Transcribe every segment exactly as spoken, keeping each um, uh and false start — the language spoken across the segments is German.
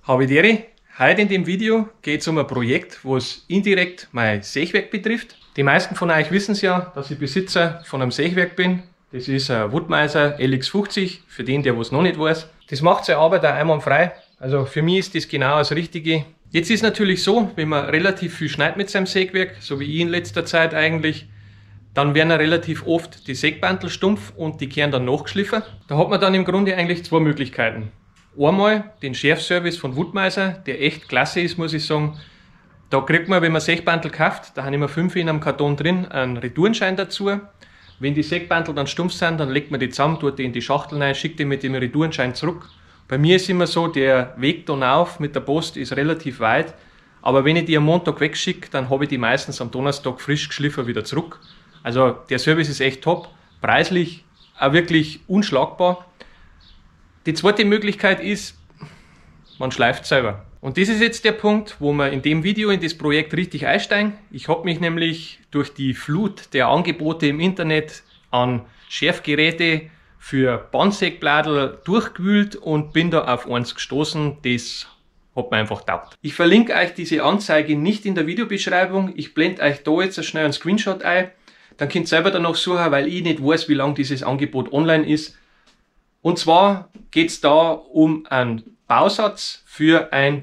Habe die Ehre. Heute in dem Video geht es um ein Projekt, was indirekt mein Sägwerk betrifft. Die meisten von euch wissen es ja, dass ich Besitzer von einem Sägwerk bin. Das ist ein Woodmeiser L X fünfzig, für den, der was noch nicht weiß. Das macht seine Arbeit auch einwandfrei. Also für mich ist das genau das Richtige. Jetzt ist natürlich so, wenn man relativ viel schneidet mit seinem Sägwerk, so wie ich in letzter Zeit eigentlich, dann werden ja relativ oft die Sägbantel stumpf und die kehren dann nachgeschliffen. Da hat man dann im Grunde eigentlich zwei Möglichkeiten. Einmal den Schärfservice von Woodmeiser, der echt klasse ist, muss ich sagen. Da kriegt man, wenn man Sägbandel kauft, da haben immer fünf in einem Karton drin, einen Retourenschein dazu. Wenn die Sägbandel dann stumpf sind, dann legt man die zusammen, tut die in die Schachtel rein, schickt die mit dem Retourenschein zurück. Bei mir ist immer so, der Weg da auf mit der Post ist relativ weit, aber wenn ich die am Montag wegschicke, dann habe ich die meistens am Donnerstag frisch geschliffen wieder zurück. Also der Service ist echt top, preislich auch wirklich unschlagbar. Die zweite Möglichkeit ist, man schleift selber. Und das ist jetzt der Punkt, wo wir in dem Video in das Projekt richtig einsteigen. Ich habe mich nämlich durch die Flut der Angebote im Internet an Schärfgeräte für Bandsägbladel durchgewühlt und bin da auf eins gestoßen, das hat mir einfach taugt. Ich verlinke euch diese Anzeige nicht in der Videobeschreibung. Ich blende euch da jetzt schnell einen Screenshot ein. Dann könnt ihr selber danach suchen, weil ich nicht weiß, wie lange dieses Angebot online ist. Und zwar geht es da um einen Bausatz für ein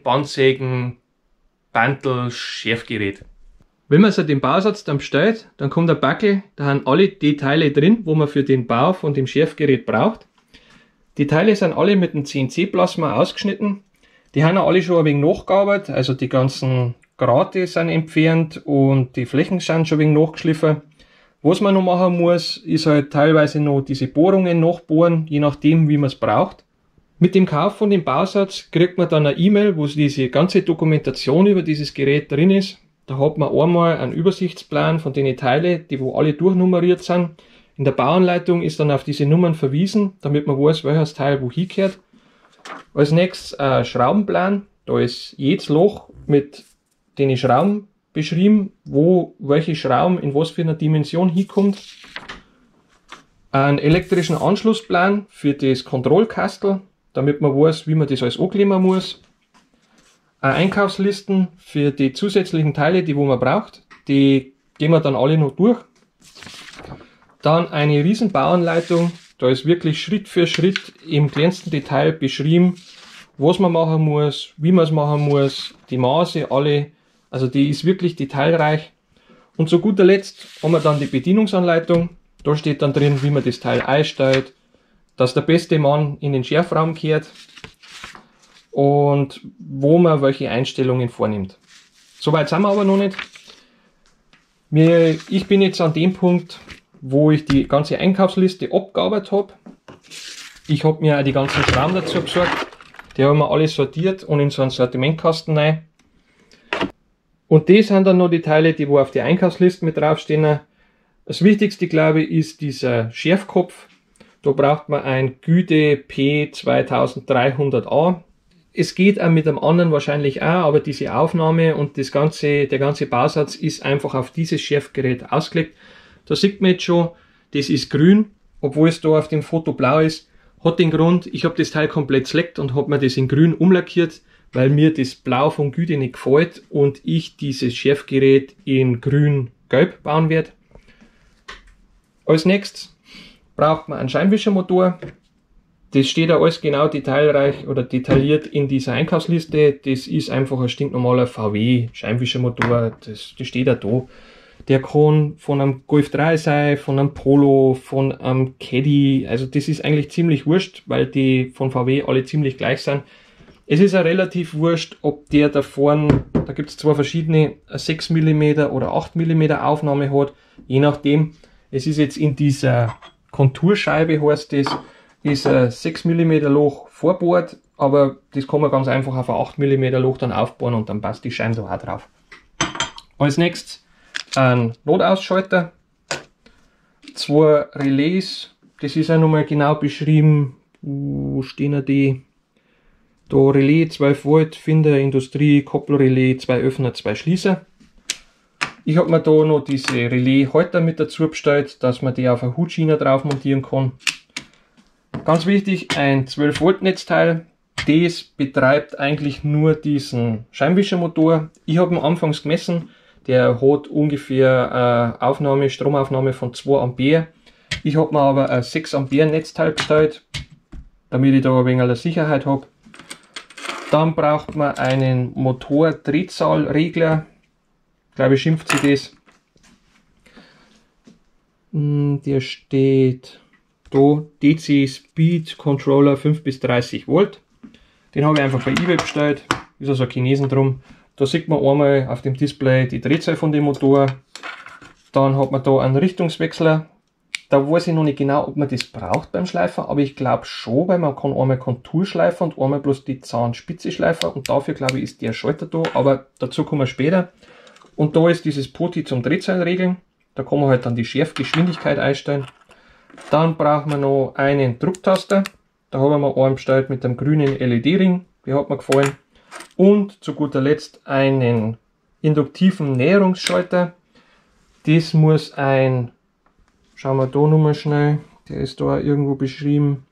Bandsägen-Bandel-Schärfgerät. Wenn man sich den Bausatz dann bestellt, dann kommt der Backel, da haben alle die Teile drin, wo man für den Bau von dem Schärfgerät braucht. Die Teile sind alle mit dem C N C-Plasma ausgeschnitten. Die haben alle schon ein wenig nachgearbeitet, also die ganzen Grate sind entfernt und die Flächen sind schon ein wenig nachgeschliffen. Was man noch machen muss, ist halt teilweise noch diese Bohrungen nachbohren, je nachdem wie man es braucht. Mit dem Kauf von dem Bausatz kriegt man dann eine E-Mail, wo diese ganze Dokumentation über dieses Gerät drin ist. Da hat man einmal einen Übersichtsplan von den Teilen, die wo alle durchnummeriert sind. In der Bauanleitung ist dann auf diese Nummern verwiesen, damit man weiß, welches Teil wohin gehört. Als nächstes ein Schraubenplan. Da ist jedes Loch mit den Schrauben beschrieben, wo welche Schrauben in was für einer Dimension hinkommt. Einen elektrischen Anschlussplan für das Kontrollkastel, damit man weiß, wie man das alles anklemmen muss. Eine Einkaufslisten für die zusätzlichen Teile, die wo man braucht. Die gehen wir dann alle noch durch. Dann eine riesen Bauanleitung. Da ist wirklich Schritt für Schritt im kleinsten Detail beschrieben, was man machen muss, wie man es machen muss, die Maße alle. Also die ist wirklich detailreich. Und zu guter Letzt haben wir dann die Bedienungsanleitung. Da steht dann drin, wie man das Teil einstellt, dass der beste Mann in den Schärfraum kehrt und wo man welche Einstellungen vornimmt. Soweit sind wir aber noch nicht. Ich bin jetzt an dem Punkt, wo ich die ganze Einkaufsliste abgearbeitet habe. Ich habe mir auch die ganzen Schrauben dazu besorgt. Die haben wir alle sortiert und in so einen Sortimentkasten rein. Und die sind dann noch die Teile, die wo auf die Einkaufsliste mit draufstehen. Das Wichtigste, glaube ich, ist dieser Schärfkopf. Da braucht man ein Güde P zweitausenddreihundert A. Es geht auch mit einem anderen wahrscheinlich auch, aber diese Aufnahme und das ganze, der ganze Bausatz ist einfach auf dieses Schärfgerät ausgelegt. Da sieht man jetzt schon, das ist grün, obwohl es da auf dem Foto blau ist. Hat den Grund, ich habe das Teil komplett seleckt und habe mir das in grün umlackiert, weil mir das Blau von Güde nicht gefällt und ich dieses Schärfgerät in grün-gelb bauen werde. Als nächstes braucht man einen Scheibenwischermotor. Das steht ja alles genau detailreich oder detailliert in dieser Einkaufsliste. Das ist einfach ein stinknormaler V W Scheibenwischermotor, das, das steht ja da. Der kann von einem Golf drei sein, von einem Polo, von einem Caddy. Also das ist eigentlich ziemlich wurscht, weil die von V W alle ziemlich gleich sind. Es ist auch relativ wurscht, ob der da vorne, da gibt es zwei verschiedene, sechs Millimeter oder acht Millimeter Aufnahme hat, je nachdem. Es ist jetzt in dieser Konturscheibe, heißt das, ist ein sechs Millimeter Loch vorbohrt, aber das kann man ganz einfach auf ein acht Millimeter Loch dann aufbohren und dann passt die Scheibe da auch drauf. Als nächstes ein Notausschalter, zwei Relais, das ist auch nochmal genau beschrieben, wo stehen die? Da Relais zwölf Volt, Finder Industrie, Koppelrelais, zwei Öffner, zwei Schließer. Ich habe mir da noch diese Relais-Halter mit dazu bestellt, dass man die auf eine Hutschiene drauf montieren kann. Ganz wichtig, ein zwölf Volt Netzteil. das betreibt eigentlich nur diesen Scheibenwischermotor. Ich habe ihn anfangs gemessen, der hat ungefähr äh, Aufnahme, Stromaufnahme von zwei Ampere. Ich habe mir aber ein sechs Ampere Netzteil bestellt, damit ich da ein wenig Sicherheit habe. Dann braucht man einen Motordrehzahlregler, glaube ich schimpft sich das. Der steht da, D C Speed Controller fünf bis dreißig Volt. Den habe ich einfach bei eBay bestellt, ist also ein Chinesen drum. Da sieht man einmal auf dem Display die Drehzahl von dem Motor. Dann hat man da einen Richtungswechsler. Da weiß ich noch nicht genau, ob man das braucht beim Schleifer, aber ich glaube schon, weil man kann einmal Konturschleifer und einmal bloß die Zahnspitze schleifen und dafür glaube ich ist der Schalter da, aber dazu kommen wir später. Und da ist dieses Poti zum Drehzahlregeln. Da kann man halt dann die Schärfgeschwindigkeit einstellen. Dann braucht man noch einen Drucktaster. Da haben wir einen bestellt mit dem grünen L E D-Ring. Der hat mir gefallen. Und zu guter Letzt einen induktiven Näherungsschalter. Das muss ein, schauen wir da nochmal schnell, der ist da irgendwo beschrieben.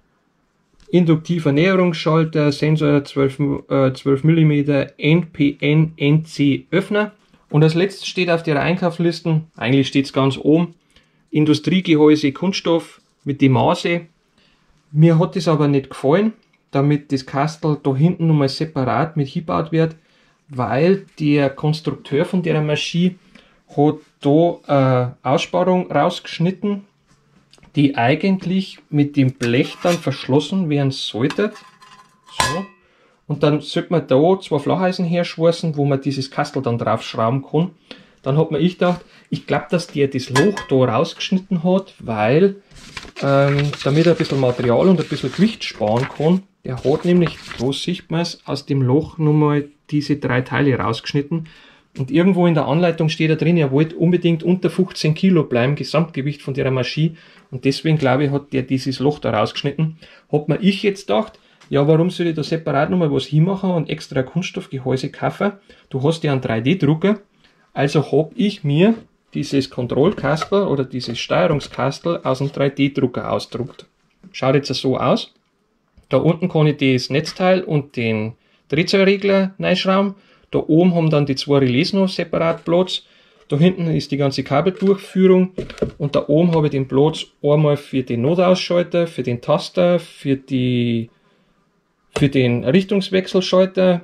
Induktiver Näherungsschalter, Sensor zwölf Millimeter, N P N N C Öffner. Und als letztes steht auf der Einkaufsliste, eigentlich steht es ganz oben, Industriegehäuse Kunststoff mit den Maße. Mir hat das aber nicht gefallen, damit das Kastel da hinten nochmal separat mit hingebaut wird, weil der Konstrukteur von der Maschine hat da eine Aussparung rausgeschnitten, die eigentlich mit dem Blech dann verschlossen werden sollte. So. Und dann sollte man da zwei Flacheisen herschweißen, wo man dieses Kastel dann drauf schrauben kann. Dann hat man ich gedacht, ich glaube, dass der das Loch da rausgeschnitten hat, weil ähm, damit er ein bisschen Material und ein bisschen Gewicht sparen kann. Der hat nämlich, da sieht man es, aus dem Loch nochmal diese drei Teile rausgeschnitten. Und irgendwo in der Anleitung steht da drin, er wollte unbedingt unter fünfzehn Kilo bleiben, Gesamtgewicht von der Maschine. Und deswegen glaube ich, hat der dieses Loch da rausgeschnitten. Hat mir ich jetzt gedacht, ja, warum soll ich da separat nochmal was hinmachen und extra Kunststoffgehäuse kaufen? Du hast ja einen drei D Drucker. Also habe ich mir dieses Kontrollkastel oder dieses Steuerungskastel aus dem drei D Drucker ausgedruckt. Schaut jetzt so aus. Da unten kann ich das Netzteil und den Drehzahlregler reinschrauben. Da oben haben dann die zwei Relais noch separat Platz. Da hinten ist die ganze Kabeldurchführung. Und da oben habe ich den Platz einmal für den Notausschalter, für den Taster, für, die, für den Richtungswechselschalter.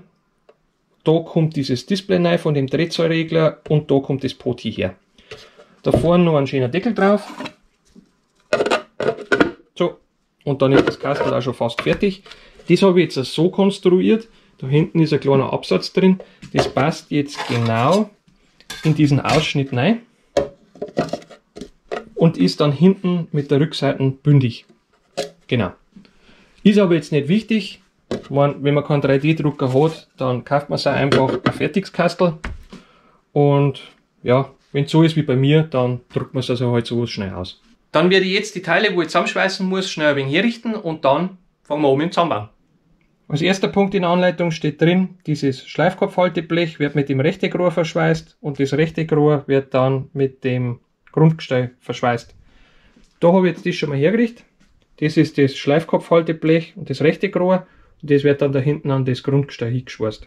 Da kommt dieses Display rein von dem Drehzahlregler und da kommt das Poti her. Da vorne noch ein schöner Deckel drauf. So, und dann ist das Kastel auch schon fast fertig. Das habe ich jetzt so konstruiert. Da hinten ist ein kleiner Absatz drin. Das passt jetzt genau in diesen Ausschnitt rein und ist dann hinten mit der Rückseite bündig. Genau. Ist aber jetzt nicht wichtig. Wenn man keinen drei D Drucker hat, dann kauft man sich einfach ein fertiges Kastel. Und ja, wenn es so ist wie bei mir, dann druckt man es also halt so schnell aus. Dann werde ich jetzt die Teile, wo ich zusammenschweißen muss, schnell ein wenig herrichten und dann fangen wir an mit dem Zusammenbauen. Als erster Punkt in der Anleitung steht drin, dieses Schleifkopfhalteblech wird mit dem Rechteckrohr verschweißt und das Rechteckrohr wird dann mit dem Grundgestell verschweißt. Da habe ich jetzt das schon mal hergerichtet. Das ist das Schleifkopfhalteblech und das Rechteckrohr und das wird dann da hinten an das Grundgestell hingeschweißt.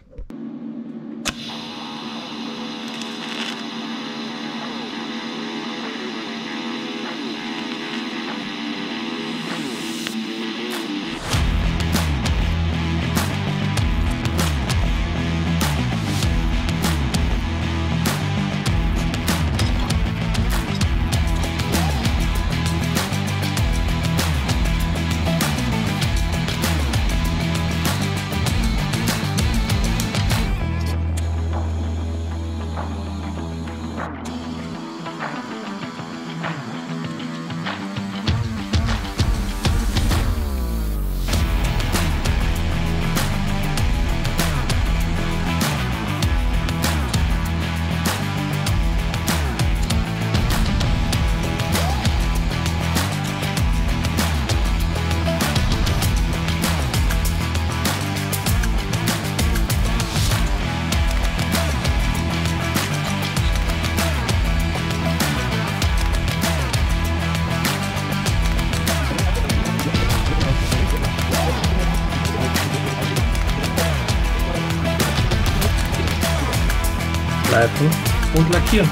abschleifen und lackieren.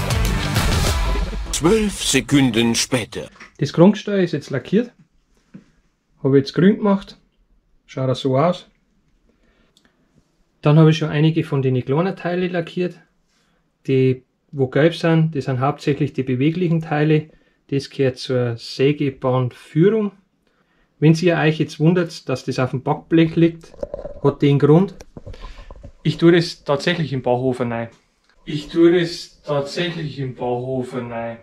Zwölf Sekunden später. Das Grundgestell ist jetzt lackiert. Habe jetzt grün gemacht. Schaut das so aus. Dann habe ich schon einige von den kleinen Teilen lackiert. Die, wo gelb sind, das sind hauptsächlich die beweglichen Teile. Das gehört zur Sägebandführung. Wenn ihr euch jetzt wundert, dass das auf dem Backblech liegt, hat den Grund. Ich tue das tatsächlich im Backofen rein. Ich tue das tatsächlich im Backofen rein.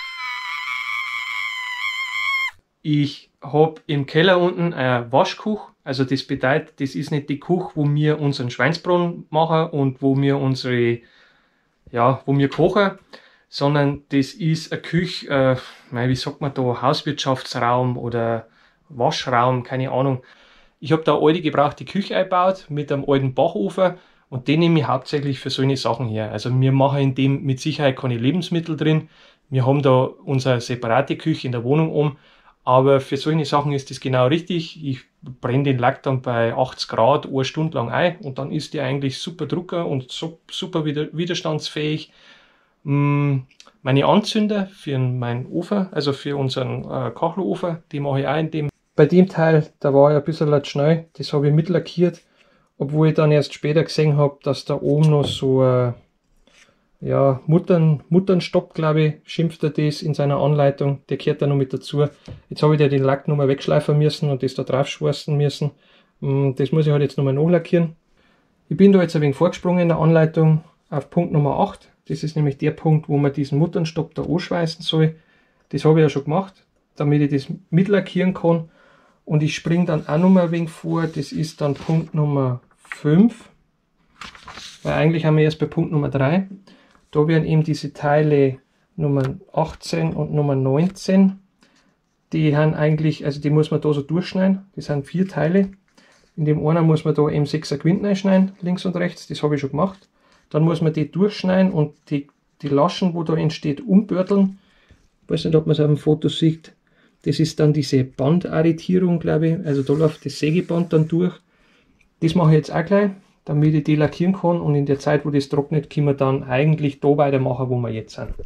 Ich habe im Keller unten eine Waschkuche. Also das bedeutet, das ist nicht die Küche, wo wir unseren Schweinsbraten machen und wo wir unsere, ja, wo wir kochen, sondern das ist eine Küche, äh, wie sagt man da, Hauswirtschaftsraum oder Waschraum, keine Ahnung. Ich habe da eine alte gebrauchte Küche eingebaut mit einem alten Backofen und den nehme ich hauptsächlich für solche Sachen her. Also wir machen in dem mit Sicherheit keine Lebensmittel drin. Wir haben da unsere separate Küche in der Wohnung um. Aber für solche Sachen ist das genau richtig. Ich brenne den Lack dann bei achtzig Grad eine Stunde lang ein und dann ist der eigentlich super Drucker und so, super widerstandsfähig. Meine Anzünder für meinen Ofen, also für unseren äh, Kachelofen, die mache ich auch in dem. Bei dem Teil, da war ich ein bisschen schnell, das habe ich mit lackiert, obwohl ich dann erst später gesehen habe, dass da oben noch so ein ja, Muttern, Mutternstopp, glaube ich, schimpft er das in seiner Anleitung, der gehört da noch mit dazu. Jetzt habe ich da den Lack nochmal wegschleifen müssen und das da drauf schwarzen müssen. Das muss ich halt jetzt nochmal nachlackieren. Ich bin da jetzt ein wenig vorgesprungen in der Anleitung auf Punkt Nummer acht. Das ist nämlich der Punkt, wo man diesen Mutternstopp da anschweißen soll. Das habe ich ja schon gemacht, damit ich das mitlackieren kann. Und ich springe dann auch nochmal ein wenig vor, das ist dann Punkt Nummer fünf. Weil eigentlich haben wir erst bei Punkt Nummer drei. Da werden eben diese Teile Nummer achtzehn und Nummer neunzehn, die haben eigentlich, also die muss man da so durchschneiden, das sind vier Teile. In dem einen muss man da eben sechser Quinten einschneiden, links und rechts, das habe ich schon gemacht. Dann muss man die durchschneiden und die, die Laschen, wo da entsteht, umbürteln. Ich weiß nicht, ob man es auf dem Foto sieht. Das ist dann diese Bandarretierung, glaube ich, also da läuft das Sägeband dann durch. Das mache ich jetzt auch gleich, damit ich die lackieren kann und in der Zeit, wo das trocknet, können wir dann eigentlich da weitermachen, wo wir jetzt sind.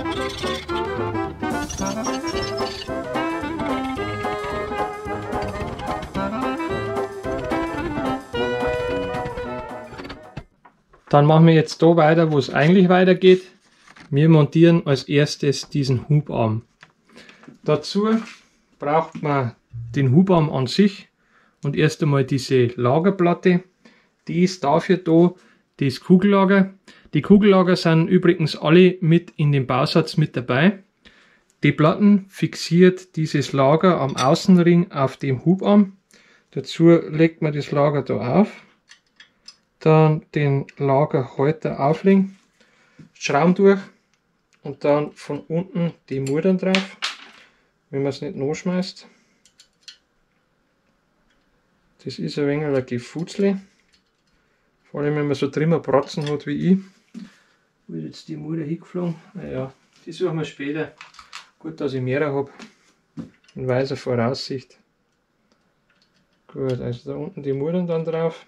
Dann machen wir jetzt da weiter, wo es eigentlich weitergeht. Wir montieren als erstes diesen Hubarm. Dazu braucht man den Hubarm an sich und erst einmal diese Lagerplatte. Die ist dafür da, das Kugellager. Die Kugellager sind übrigens alle mit in dem Bausatz mit dabei. Die Platten fixiert dieses Lager am Außenring auf dem Hubarm. Dazu legt man das Lager da auf. Dann den Lagerhalter auflegen, Schrauben durch und dann von unten die Muttern drauf, wenn man es nicht nachschmeißt. Das ist ein wenig ein Gefutzli. Vor allem wenn man so drin ein Bratzen hat wie ich. Wo ist jetzt die Mutter hingeflogen? Naja, die suchen wir später. Gut, dass ich mehrere habe. In weiser Voraussicht. Gut, also da unten die Muttern dann drauf.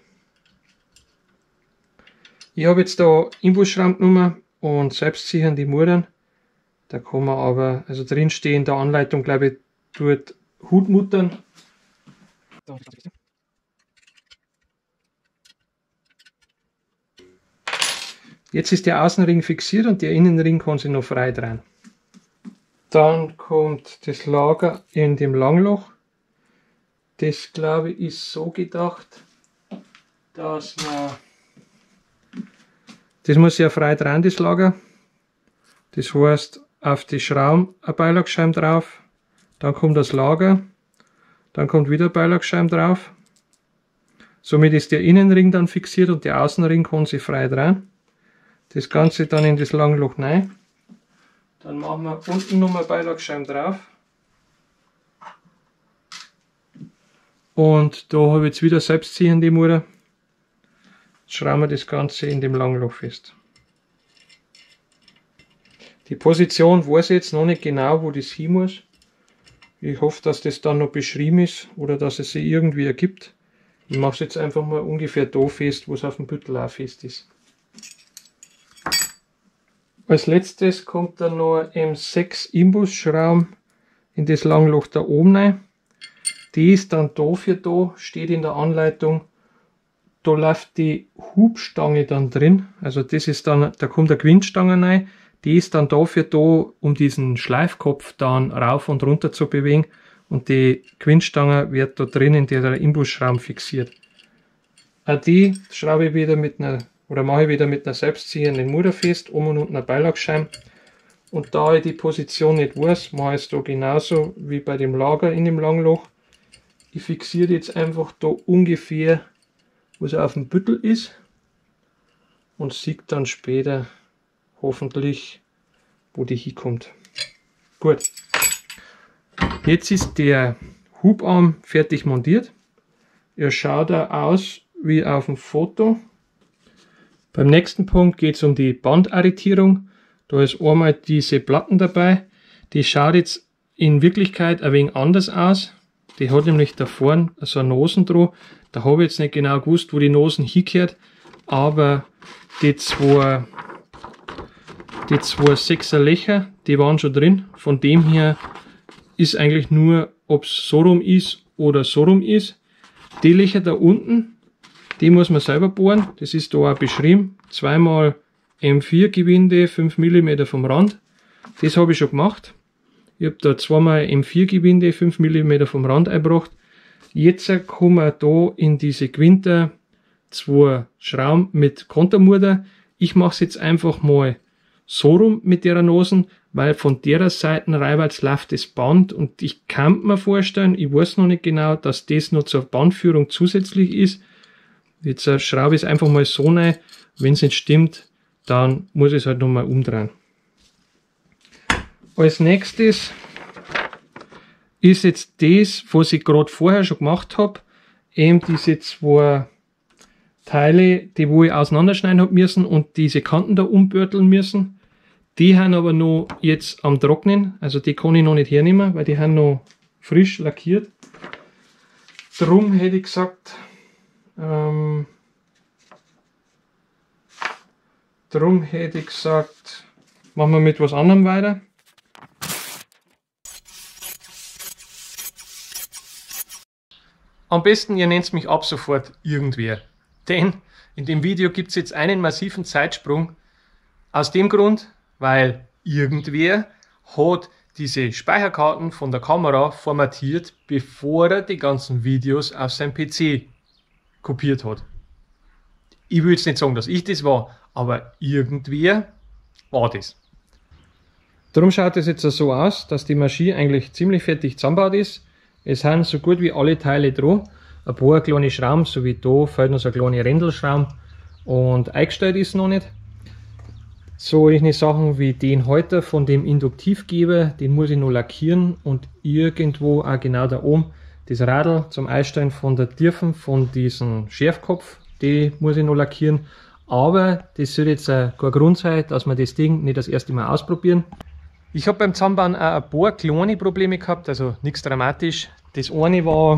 Ich habe jetzt da Imbusschraubennummer und selbstsichernde Muttern. Da kann man aber, also drin stehen in der Anleitung, glaube ich, dort Hutmuttern. Jetzt ist der Außenring fixiert und der Innenring kann sich noch frei drehen. Dann kommt das Lager in dem Langloch. Das, glaube ich, ist so gedacht, dass man... Das muss ja frei drehen, das Lager. Das heißt, auf die Schrauben ein Beilagscheiben drauf, dann kommt das Lager, dann kommt wieder ein Beilagscheiben drauf. Somit ist der Innenring dann fixiert und der Außenring kann sich frei drehen. Das Ganze dann in das Langloch rein. Dann machen wir unten nochmal Beilagscheiben drauf. Und da habe ich jetzt wieder selbstziehende Mutter. Jetzt schrauben wir das Ganze in dem Langloch fest. Die Position weiß ich jetzt noch nicht genau, wo das hin muss. Ich hoffe, dass das dann noch beschrieben ist oder dass es sich irgendwie ergibt. Ich mache es jetzt einfach mal ungefähr da fest, wo es auf dem Büttel auch fest ist. Als letztes kommt dann noch ein M sechs Imbusschraube in das Langloch da oben rein. Die ist dann dafür da, steht in der Anleitung, da läuft die Hubstange dann drin. Also das ist dann, da kommt eine Gewindstange rein. Die ist dann dafür da, um diesen Schleifkopf dann rauf und runter zu bewegen. Und die Gewindstange wird da drin in der Imbusschraube fixiert. Auch die schraube ich wieder mit einer, oder mache ich wieder mit einer selbstziehenden Mutter fest, um und unten eine Beilagschein. Und da ich die Position nicht weiß, mache ich es da genauso wie bei dem Lager in dem Langloch. Ich fixiere jetzt einfach da ungefähr, wo es auf dem Büttel ist, und sehe dann später hoffentlich, wo die hinkommt. Gut. Jetzt ist der Hubarm fertig montiert. Er schaut da aus wie auf dem Foto. Beim nächsten Punkt geht es um die Bandarretierung. Da ist einmal diese Platten dabei. Die schaut jetzt in Wirklichkeit ein wenig anders aus. Die hat nämlich da vorne so eine Nosen dran. Da habe ich jetzt nicht genau gewusst, wo die Nosen hingehört. Aber die zwei, die zwei Sechser Löcher, die waren schon drin. Von dem her ist eigentlich nur, ob es so rum ist oder so rum ist. Die Löcher da unten, die muss man selber bohren. Das ist da auch beschrieben. Zweimal M vier Gewinde, fünf Millimeter vom Rand. Das habe ich schon gemacht. Ich habe da zweimal M vier Gewinde, fünf Millimeter vom Rand eingebracht. Jetzt kommen wir da in diese Gewinde zwei Schrauben mit Kontermutter. Ich mache es jetzt einfach mal so rum mit der Nosen, weil von der Seite reiwärts läuft das Band und ich kann mir vorstellen, ich weiß noch nicht genau, dass das noch zur Bandführung zusätzlich ist. Jetzt schraube ich es einfach mal so rein. Wenn es nicht stimmt, dann muss ich es halt nochmal umdrehen. Als nächstes ist jetzt das, was ich gerade vorher schon gemacht habe, eben diese zwei Teile, die wo ich auseinanderschneiden habe müssen und diese Kanten da umbürteln müssen. Die haben aber noch jetzt am Trocknen, also die kann ich noch nicht hernehmen, weil die haben noch frisch lackiert. Drum hätte ich gesagt, ähm, drum hätte ich gesagt, machen wir mit was anderem weiter. Am besten, ihr nennt mich ab sofort irgendwer. Denn in dem Video gibt es jetzt einen massiven Zeitsprung. Aus dem Grund, weil irgendwer hat diese Speicherkarten von der Kamera formatiert, bevor er die ganzen Videos auf sein P C kopiert hat. Ich will jetzt nicht sagen, dass ich das war, aber irgendwer war das. Darum schaut es jetzt so aus, dass die Maschine eigentlich ziemlich fertig zusammengebaut ist. Es sind so gut wie alle Teile dran. Ein paar kleine Schrauben, so wie da, fehlt noch so eine kleine Rändelschraube und eingestellt ist noch nicht. Solche Sachen wie den Halter von dem Induktivgeber, den muss ich noch lackieren und irgendwo auch genau da oben das Radl zum Einstellen von der Tiefen von diesem Schärfkopf, die muss ich noch lackieren. Aber das soll jetzt kein Grund sein, dass wir das Ding nicht das erste Mal ausprobieren. Ich habe beim Zusammenbauen auch ein paar kleine Probleme gehabt, also nichts dramatisch. Das eine war,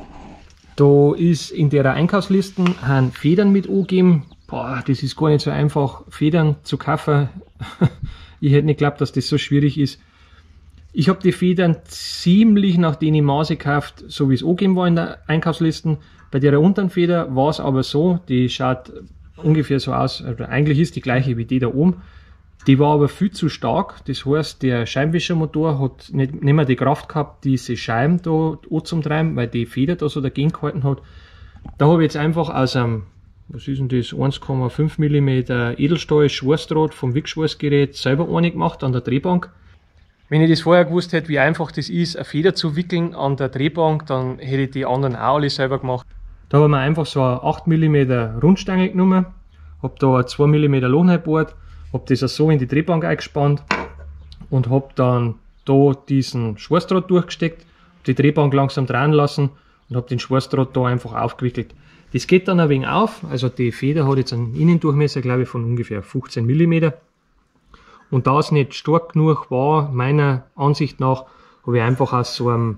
da ist in der Einkaufsliste haben Federn mit angegeben. Boah, das ist gar nicht so einfach, Federn zu kaufen. Ich hätte nicht geglaubt, dass das so schwierig ist. Ich habe die Federn ziemlich nach den Maße gekauft, so wie es angegeben war in der Einkaufsliste. Bei der unteren Feder war es aber so, die schaut ungefähr so aus, also eigentlich ist die gleiche wie die da oben. Die war aber viel zu stark, das heißt, der Scheibenwischermotor hat nicht, nicht mehr die Kraft gehabt, diese Scheiben da anzutreiben, weil die Feder da so dagegen gehalten hat. Da habe ich jetzt einfach aus einem, was ist denn das, eins Komma fünf Millimeter Edelstahl Schwarzdraht vom Wickschwarzgerät selber eine gemacht an der Drehbank. Wenn ich das vorher gewusst hätte, wie einfach das ist, eine Feder zu wickeln an der Drehbank, dann hätte ich die anderen auch alle selber gemacht. Da habe ich mir einfach so eine acht Millimeter Rundstange genommen, habe da ein zwei Millimeter Loch reingebohrt, habe das so in die Drehbank eingespannt und habe dann da diesen Schwarzdraht durchgesteckt, die Drehbank langsam drehen lassen und habe den Schwarzdraht da einfach aufgewickelt. Das geht dann ein wenig auf, also die Feder hat jetzt einen Innendurchmesser, glaube ich, von ungefähr fünfzehn Millimeter. Und da es nicht stark genug war, meiner Ansicht nach, habe ich einfach aus so einem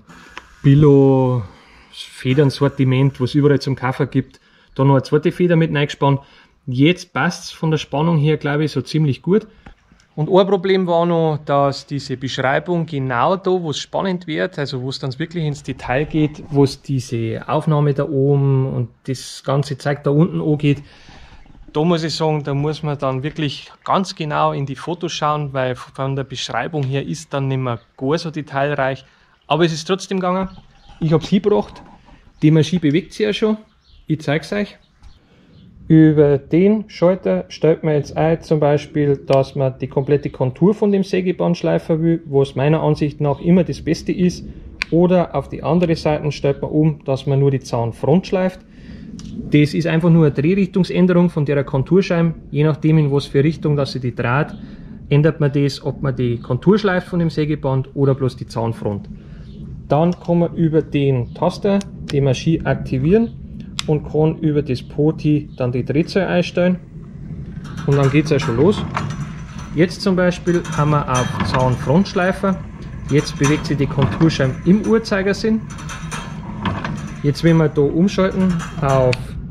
Billo-Federn-Sortiment, was es überall zum Kaufen gibt, da noch eine zweite Feder mit reingespannt. Jetzt passt es von der Spannung her, glaube ich, so ziemlich gut. Und ein Problem war noch, dass diese Beschreibung genau da, wo es spannend wird, also wo es dann wirklich ins Detail geht, wo es diese Aufnahme da oben und das ganze Zeug da unten angeht, da muss ich sagen, da muss man dann wirklich ganz genau in die Fotos schauen, weil von der Beschreibung her ist dann nicht mehr gar so detailreich. Aber es ist trotzdem gegangen. Ich habe es hingebracht. Die Maschine bewegt sich ja schon. Ich zeige es euch. Über den Schalter stellt man jetzt ein, zum Beispiel, dass man die komplette Kontur von dem Sägeband schleifen will, was meiner Ansicht nach immer das Beste ist. Oder auf die andere Seite stellt man um, dass man nur die Zahnfront schleift. Das ist einfach nur eine Drehrichtungsänderung von der Konturscheibe. Je nachdem, in was für Richtung dass sie die dreht, ändert man das, ob man die Kontur schleift von dem Sägeband oder bloß die Zahnfront. Dann kann man über den Taster die Maschine aktivieren und kann über das Poti dann die Drehzahl einstellen. Und dann geht es ja schon los. Jetzt zum Beispiel haben wir auf Zahnfrontschleifer. Jetzt bewegt sich die Konturscheibe im Uhrzeigersinn. Jetzt, wenn wir da umschalten auf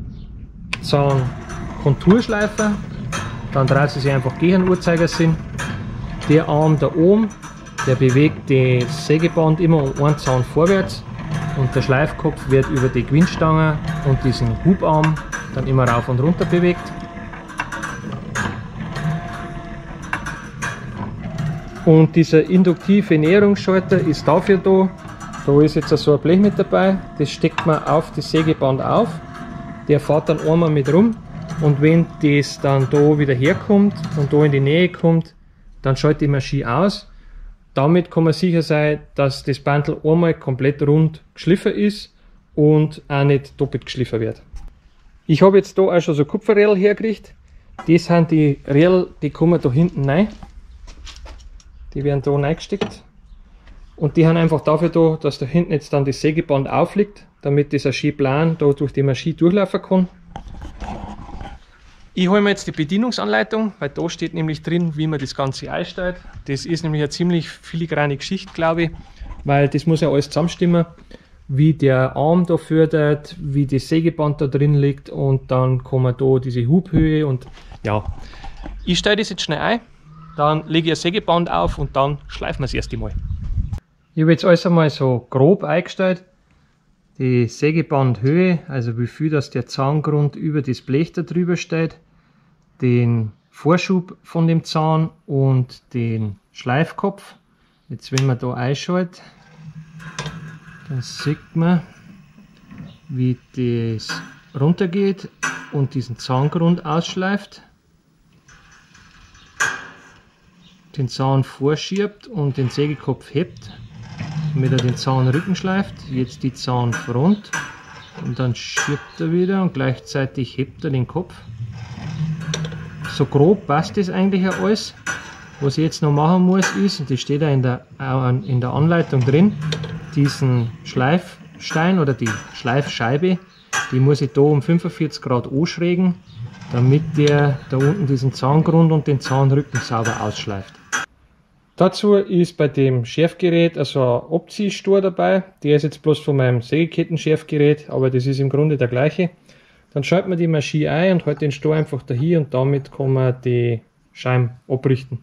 Zahnkonturschleifer, dann dreht sie sich einfach gegen den Uhrzeigersinn. Der Arm da oben, der bewegt das Sägeband immer um einen Zahn vorwärts und der Schleifkopf wird über die Gewindstange und diesen Hubarm dann immer rauf und runter bewegt. Und dieser induktive Näherungsschalter ist dafür da. Da ist jetzt so ein Blech mit dabei, das steckt man auf das Sägeband auf. Der fährt dann einmal mit rum und wenn das dann da wieder herkommt und da in die Nähe kommt, dann schaltet die Maschine aus. Damit kann man sicher sein, dass das Bandel einmal komplett rund geschliffen ist und auch nicht doppelt geschliffen wird. Ich habe jetzt da auch schon so Kupferrädel hergekriegt. Das sind die Rädel, die kommen da hinten rein. Die werden da reingesteckt. Und die haben einfach dafür da, dass da hinten jetzt dann das Sägeband aufliegt, damit dieser Schieblahn da durch die Maschine durchlaufen kann. Ich hole mir jetzt die Bedienungsanleitung, weil da steht nämlich drin, wie man das Ganze einstellt. Das ist nämlich eine ziemlich filigrane Geschichte, glaube ich, weil das muss ja alles zusammenstimmen, wie der Arm da fördert, wie das Sägeband da drin liegt und dann kann man da diese Hubhöhe und ja. Ich stelle das jetzt schnell ein, dann lege ich ein Sägeband auf und dann schleifen wir das erste Mal. Ich habe jetzt alles einmal so grob eingestellt. Die Sägebandhöhe, also wie viel dass der Zahngrund über das Blech da drüber steht, den Vorschub von dem Zahn und den Schleifkopf. Jetzt wenn man da einschaltet, dann sieht man, wie das runtergeht und diesen Zahngrund ausschleift, den Zahn vorschiebt und den Sägekopf hebt, damit er den Zahnrücken schleift. Jetzt die Zahnfront und dann schiebt er wieder und gleichzeitig hebt er den Kopf. So grob passt das eigentlich auch alles. Was ich jetzt noch machen muss ist, und das steht da in der, in der Anleitung drin, diesen Schleifstein oder die Schleifscheibe, die muss ich da um fünfundvierzig Grad anschrägen, damit der da unten diesen Zahngrund und den Zahnrücken sauber ausschleift. Dazu ist bei dem Schärfgerät also ein Abziehstor dabei. Der ist jetzt bloß von meinem Sägekettenschärfgerät, aber das ist im Grunde der gleiche. Dann schaltet man die Maschine ein und hält den Stor einfach dahin und damit kann man die Scheiben abrichten.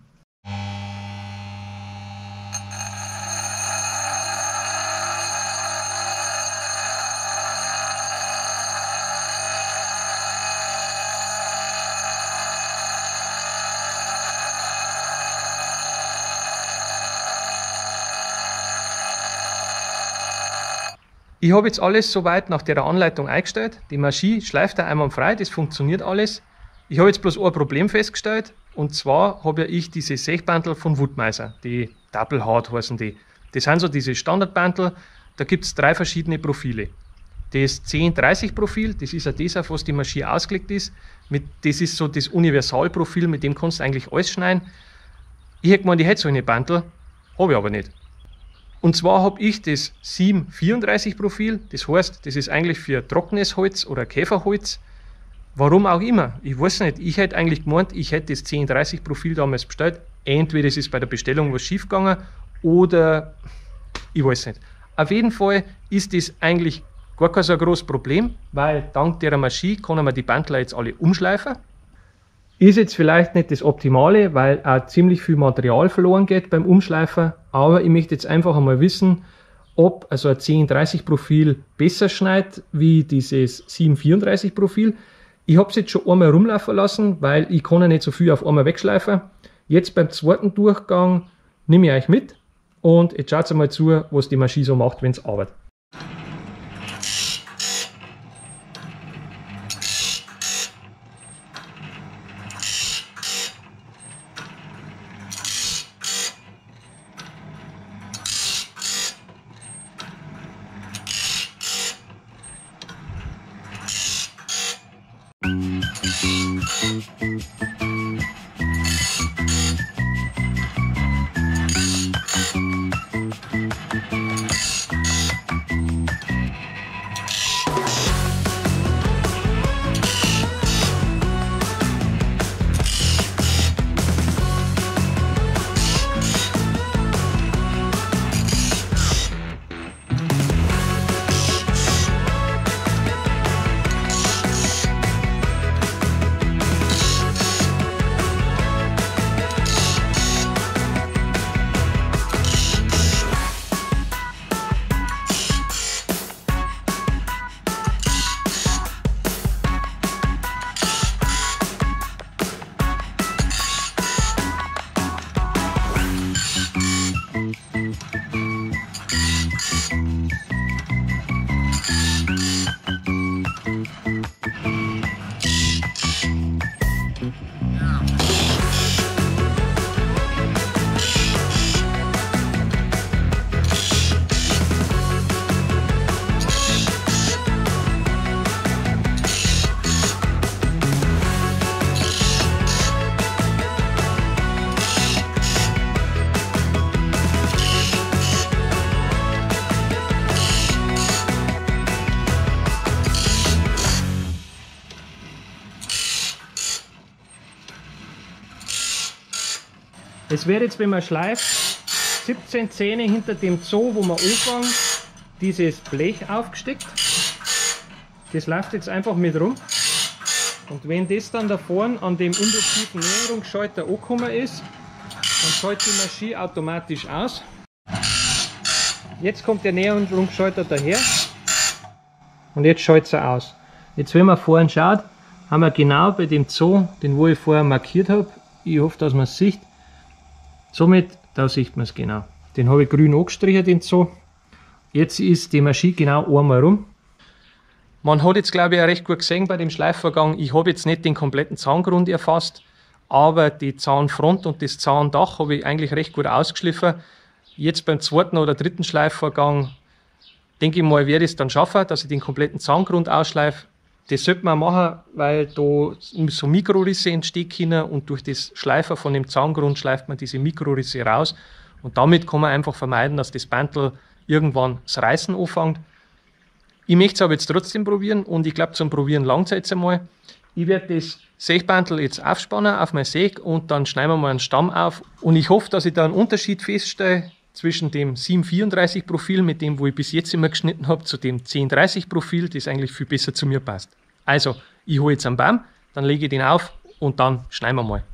Ich habe jetzt alles soweit nach der Anleitung eingestellt. Die Maschine schleift da einmal frei, das funktioniert alles. Ich habe jetzt bloß ein Problem festgestellt, und zwar habe ja ich diese Sägebandel von Woodmeiser, die Double Hard heißen die. Das sind so diese Standardbandel, da gibt es drei verschiedene Profile. Das zehn dreißig Profil, das ist ja das, auf was die Maschine ausgelegt ist. Mit, das ist so das Universalprofil, mit dem kannst du eigentlich alles schneiden. Ich hätte gemeint, ich hätte so eine Bandel, habe ich aber nicht. Und zwar habe ich das sieben vierunddreißig Profil, das heißt, das ist eigentlich für trockenes Holz oder Käferholz. Warum auch immer, ich weiß nicht, ich hätte eigentlich gemeint, ich hätte das zehn dreißig Profil damals bestellt. Entweder es ist bei der Bestellung was schief gegangen oder ich weiß nicht. Auf jeden Fall ist das eigentlich gar kein so großes Problem, weil dank der Maschine kann man die Bandler jetzt alle umschleifen. Ist jetzt vielleicht nicht das Optimale, weil auch ziemlich viel Material verloren geht beim Umschleifen, aber ich möchte jetzt einfach einmal wissen, ob also ein zehn dreißig Profil besser schneidet wie dieses sieben vierunddreißig Profil. Ich habe es jetzt schon einmal rumlaufen lassen, weil ich kann ja nicht so viel auf einmal wegschleifen. Jetzt beim zweiten Durchgang nehme ich euch mit und jetzt schaut mal zu, was die Maschine so macht, wenn es arbeitet. Es wird jetzt, wenn man schleift, siebzehn Zähne hinter dem Zoo, wo man anfangen, dieses Blech aufgesteckt. Das läuft jetzt einfach mit rum. Und wenn das dann da vorne an dem induktiven Näherungsschalter angekommen ist, dann schaltet die Maschine automatisch aus. Jetzt kommt der Näherungsschalter daher und jetzt schaltet sie aus. Jetzt, wenn man vorhin schaut, haben wir genau bei dem Zoo, den wo ich vorher markiert habe, ich hoffe, dass man es sieht, somit, da sieht man es genau. Den habe ich grün angestrichen, den Zoo. Jetzt ist die Maschine genau einmal rum. Man hat jetzt, glaube ich, auch recht gut gesehen bei dem Schleifvorgang, ich habe jetzt nicht den kompletten Zahngrund erfasst, aber die Zahnfront und das Zahndach habe ich eigentlich recht gut ausgeschliffen. Jetzt beim zweiten oder dritten Schleifvorgang, denke ich mal, werde ich es dann schaffen, dass ich den kompletten Zahngrund ausschleife. Das sollte man machen, weil da so Mikrorisse entstehen können und durch das Schleifen von dem Zahngrund schleift man diese Mikrorisse raus. Und damit kann man einfach vermeiden, dass das Bandel irgendwann das Reißen anfängt. Ich möchte es aber jetzt trotzdem probieren und ich glaube, zum Probieren langt es jetzt einmal. Ich werde das Sägbandel jetzt aufspannen auf mein Säg und dann schneiden wir mal einen Stamm auf. Und ich hoffe, dass ich da einen Unterschied feststelle zwischen dem sieben vierunddreißig Profil, mit dem wo ich bis jetzt immer geschnitten habe, zu dem zehn dreißig Profil, das eigentlich viel besser zu mir passt. Also, ich hole jetzt einen Baum, dann lege ich den auf und dann schneiden wir mal.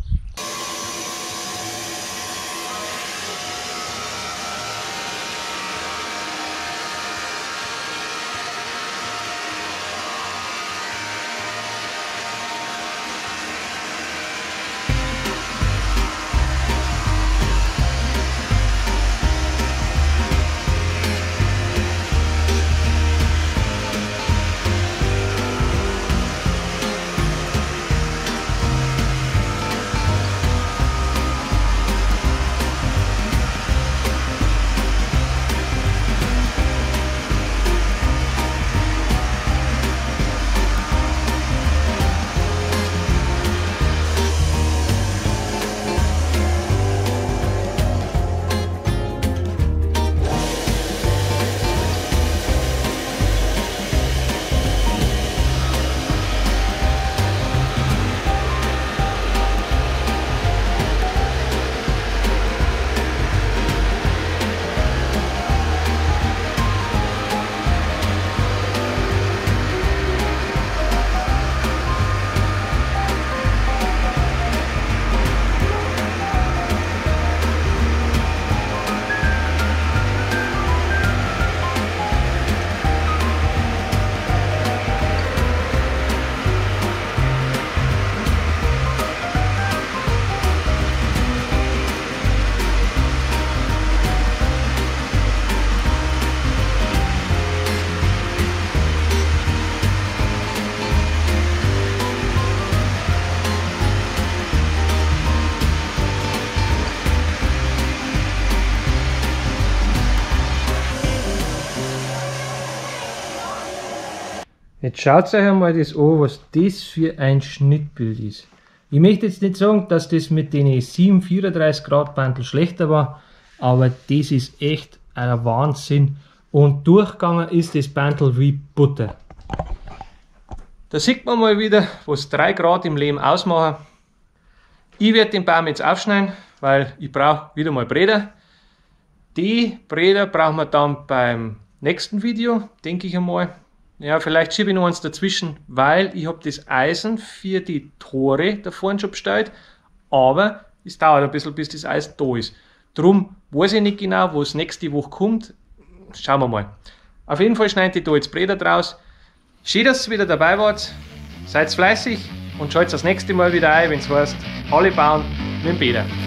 Jetzt schaut euch einmal das an, was das für ein Schnittbild ist. Ich möchte jetzt nicht sagen, dass das mit den sieben vierunddreißig Grad Bandel schlechter war, aber das ist echt ein Wahnsinn. Und durchgegangen ist das Bandel wie Butter. Da sieht man mal wieder, was drei Grad im Leben ausmachen. Ich werde den Baum jetzt aufschneiden, weil ich brauche wieder mal Breder. Die Breder brauchen wir dann beim nächsten Video, denke ich einmal. Ja, vielleicht schiebe ich noch eins dazwischen, weil ich habe das Eisen für die Tore da vorne schon bestellt, aber es dauert ein bisschen, bis das Eisen da ist. Darum weiß ich nicht genau, wo es nächste Woche kommt. Schauen wir mal. Auf jeden Fall schneide ich da jetzt Breder draus. Schön, dass ihr wieder dabei wart. Seid fleißig und schaltet das nächste Mal wieder ein, wenn es heißt, alle bauen mit dem Bäder.